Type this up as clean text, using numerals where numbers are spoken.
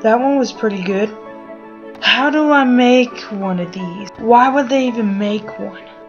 That one was pretty good. How do I make one of these? Why would they even make one?